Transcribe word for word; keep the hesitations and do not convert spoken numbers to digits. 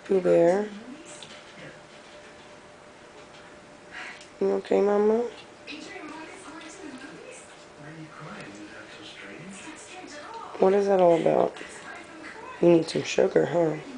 Pooh Bear. You okay, Mama? What is that all about? You need some sugar, huh?